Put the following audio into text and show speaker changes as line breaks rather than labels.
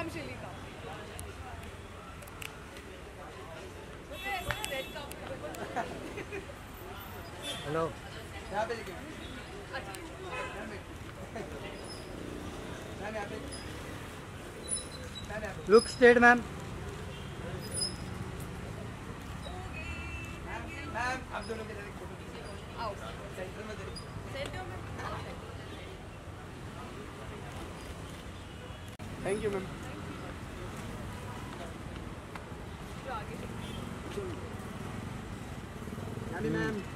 Chilli का।
Hello
यहाँ पे देखिए मैम, यहाँ पे
लुक स्ट्रेट मैम।
मैम आप दोनों के लिए फोटो
आओ
सेंटर में
सेंटर में।
Thank you ma'am.
जो आगे
मैम